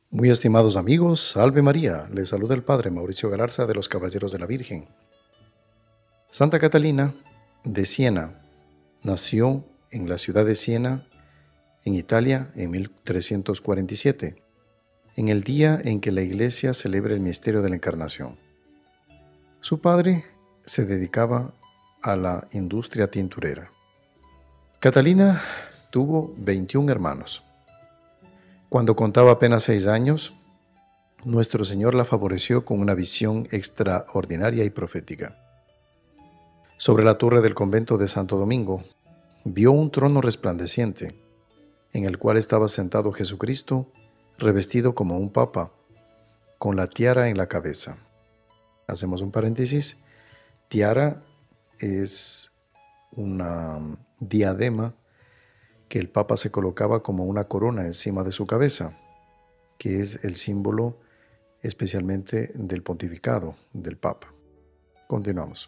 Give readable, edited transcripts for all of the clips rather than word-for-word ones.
Muy estimados amigos, Salve María, les saluda el Padre Mauricio Galarza de los Caballeros de la Virgen. Santa Catalina de Siena nació en la ciudad de Siena, en Italia, en 1347, en el día en que la Iglesia celebra el misterio de la Encarnación. Su padre se dedicaba a la industria tinturera. Catalina tuvo 21 hermanos. Cuando contaba apenas 6 años, nuestro Señor la favoreció con una visión extraordinaria y profética. Sobre la torre del convento de Santo Domingo, vio un trono resplandeciente, en el cual estaba sentado Jesucristo, revestido como un papa, con la tiara en la cabeza. Hacemos un paréntesis. Tiara es una diadema que el papa se colocaba como una corona encima de su cabeza, que es el símbolo especialmente del pontificado del papa. Continuamos.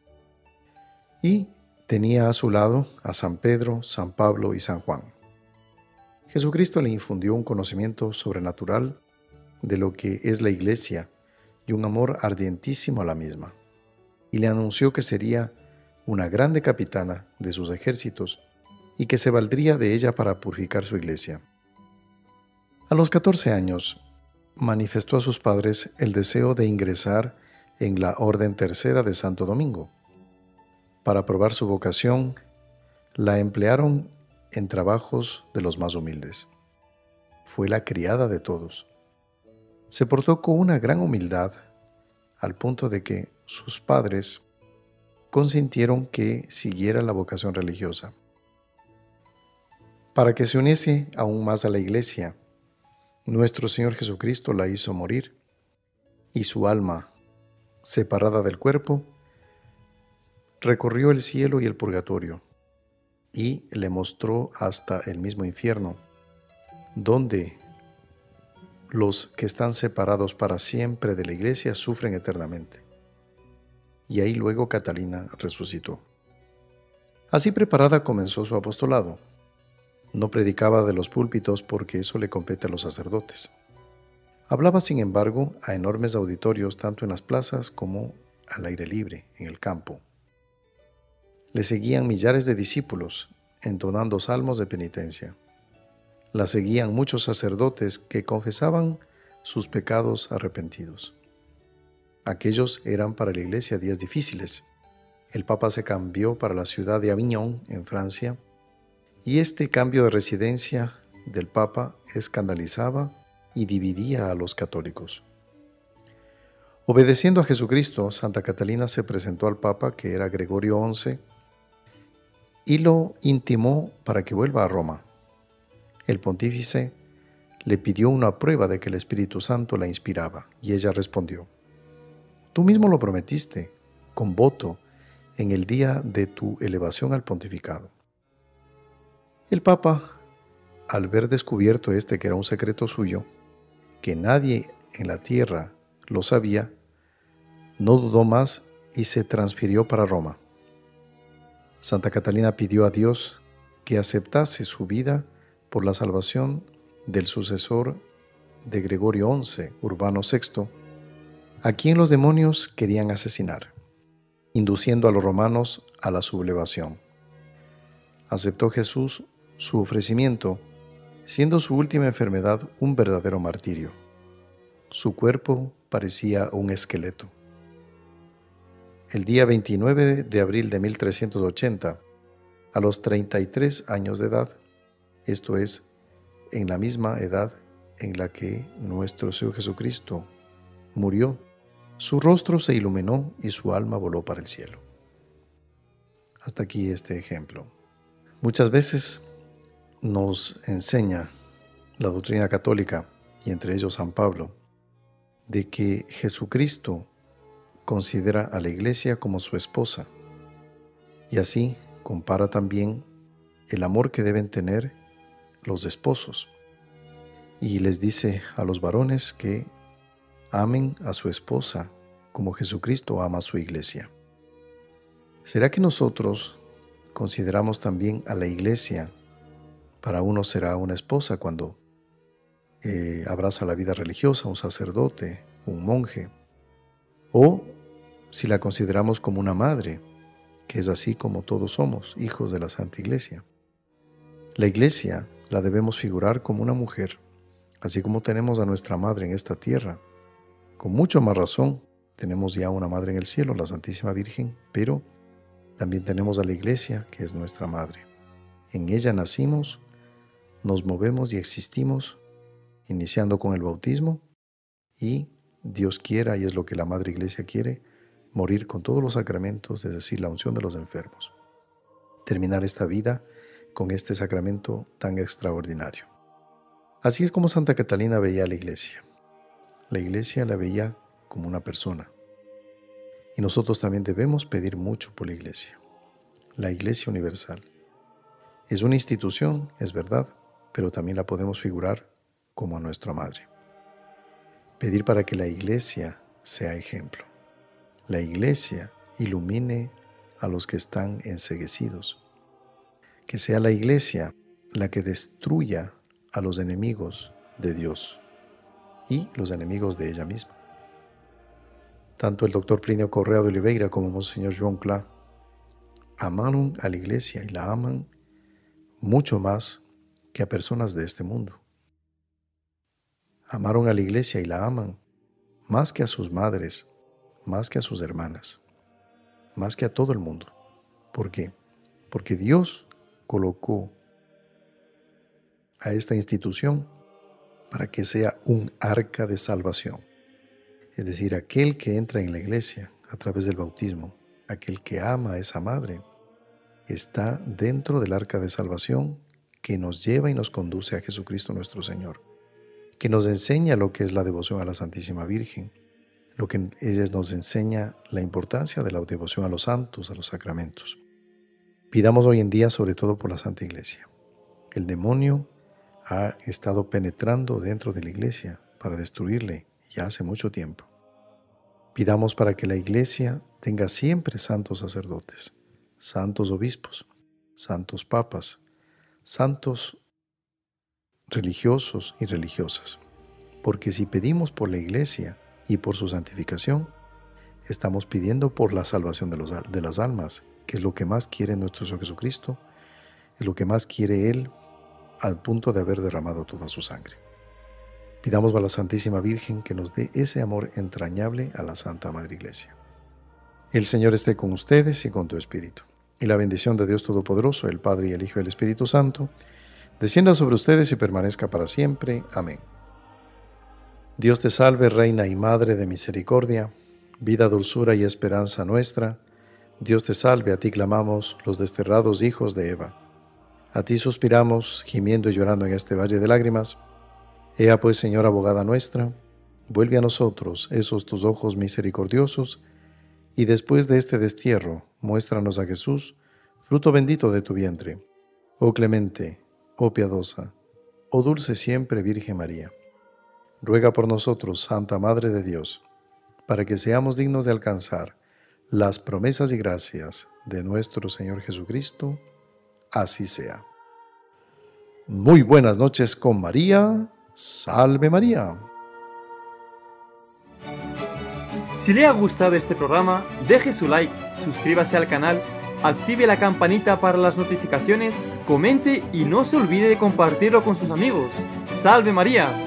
Y tenía a su lado a San Pedro, San Pablo y San Juan. Jesucristo le infundió un conocimiento sobrenatural de lo que es la Iglesia y un amor ardientísimo a la misma, y le anunció que sería una grande capitana de sus ejércitos y que se valdría de ella para purificar su Iglesia. A los 14 años, manifestó a sus padres el deseo de ingresar en la Orden Tercera de Santo Domingo. Para probar su vocación, la emplearon en trabajos de los más humildes. Fue la criada de todos. Se portó con una gran humildad, al punto de que sus padres consintieron que siguiera la vocación religiosa. Para que se uniese aún más a la Iglesia, nuestro Señor Jesucristo la hizo morir, y su alma, separada del cuerpo, recorrió el cielo y el purgatorio, y le mostró hasta el mismo infierno, donde los que están separados para siempre de la Iglesia sufren eternamente. Y ahí luego Catalina resucitó. Así preparada comenzó su apostolado. No predicaba de los púlpitos porque eso le compete a los sacerdotes. Hablaba, sin embargo, a enormes auditorios tanto en las plazas como al aire libre, en el campo. Le seguían millares de discípulos, entonando salmos de penitencia. La seguían muchos sacerdotes que confesaban sus pecados arrepentidos. Aquellos eran para la Iglesia días difíciles. El Papa se cambió para la ciudad de Aviñón, en Francia, y este cambio de residencia del Papa escandalizaba y dividía a los católicos. Obedeciendo a Jesucristo, Santa Catalina se presentó al Papa, que era Gregorio XI, y lo intimó para que vuelva a Roma. El pontífice le pidió una prueba de que el Espíritu Santo la inspiraba, y ella respondió: «Tú mismo lo prometiste, con voto, en el día de tu elevación al pontificado». El Papa, al ver descubierto que era un secreto suyo, que nadie en la tierra lo sabía, no dudó más y se transfirió para Roma. Santa Catalina pidió a Dios que aceptase su vida por la salvación del sucesor de Gregorio XI, Urbano VI, a quien los demonios querían asesinar, induciendo a los romanos a la sublevación. Aceptó Jesús su ofrecimiento, siendo su última enfermedad un verdadero martirio. Su cuerpo parecía un esqueleto. El día 29 de abril de 1380, a los 33 años de edad, esto es, en la misma edad en la que nuestro Señor Jesucristo murió, su rostro se iluminó y su alma voló para el cielo. Hasta aquí este ejemplo. Muchas veces nos enseña la doctrina católica, y entre ellos San Pablo, de que Jesucristo considera a la Iglesia como su esposa, y así compara también el amor que deben tener los esposos, y les dice a los varones que amen a su esposa como Jesucristo ama a su Iglesia. ¿Será que nosotros consideramos también a la Iglesia? Para uno será una esposa cuando abraza la vida religiosa, un sacerdote, un monje, o si la consideramos como una madre, que es así como todos somos, hijos de la Santa Iglesia. La Iglesia la debemos figurar como una mujer, así como tenemos a nuestra madre en esta tierra. Con mucho más razón, tenemos ya una madre en el cielo, la Santísima Virgen, pero también tenemos a la Iglesia, que es nuestra madre. En ella nacimos, nos movemos y existimos, iniciando con el bautismo, y Dios quiera, y es lo que la Madre Iglesia quiere, morir con todos los sacramentos, es decir, la unción de los enfermos. Terminar esta vida con este sacramento tan extraordinario. Así es como Santa Catalina veía a la Iglesia. La Iglesia la veía como una persona. Y nosotros también debemos pedir mucho por la Iglesia. La Iglesia Universal. Es una institución, es verdad, pero también la podemos figurar como a nuestra Madre. Pedir para que la Iglesia sea ejemplo. La Iglesia ilumine a los que están enceguecidos. Que sea la Iglesia la que destruya a los enemigos de Dios y los enemigos de ella misma. Tanto el doctor Plinio Correa de Oliveira como Monseñor Joan Clá amaron a la Iglesia y la aman mucho más que a personas de este mundo. Amaron a la Iglesia y la aman más que a sus madres, más que a sus hermanas, más que a todo el mundo. ¿Por qué? Porque Dios colocó a esta institución para que sea un arca de salvación. Es decir, aquel que entra en la Iglesia a través del bautismo, aquel que ama a esa madre, está dentro del arca de salvación que nos lleva y nos conduce a Jesucristo nuestro Señor, que nos enseña lo que es la devoción a la Santísima Virgen, lo que ella nos enseña la importancia de la devoción a los santos, a los sacramentos. Pidamos hoy en día sobre todo por la Santa Iglesia. El demonio ha estado penetrando dentro de la Iglesia para destruirle ya hace mucho tiempo. Pidamos para que la Iglesia tenga siempre santos sacerdotes, santos obispos, santos papas, santos religiosos y religiosas. Porque si pedimos por la Iglesia y por su santificación, estamos pidiendo por la salvación de las almas, que es lo que más quiere nuestro Señor Jesucristo, es lo que más quiere Él, al punto de haber derramado toda su sangre. Pidamos a la Santísima Virgen que nos dé ese amor entrañable a la Santa Madre Iglesia. El Señor esté con ustedes y con tu espíritu. Y la bendición de Dios Todopoderoso, el Padre y el Hijo y el Espíritu Santo, descienda sobre ustedes y permanezca para siempre. Amén. Dios te salve, Reina y Madre de misericordia, vida, dulzura y esperanza nuestra. Dios te salve, a ti clamamos los desterrados hijos de Eva. A ti suspiramos, gimiendo y llorando en este valle de lágrimas. Ea pues, Señora abogada nuestra, vuelve a nosotros esos tus ojos misericordiosos, y después de este destierro, muéstranos a Jesús, fruto bendito de tu vientre. Oh clemente, oh piadosa, oh dulce siempre Virgen María, ruega por nosotros, Santa Madre de Dios, para que seamos dignos de alcanzar las promesas y gracias de nuestro Señor Jesucristo. Así sea. Muy buenas noches con María. Salve María. Si le ha gustado este programa, deje su like, suscríbase al canal, active la campanita para las notificaciones, comente y no se olvide de compartirlo con sus amigos. ¡Salve María!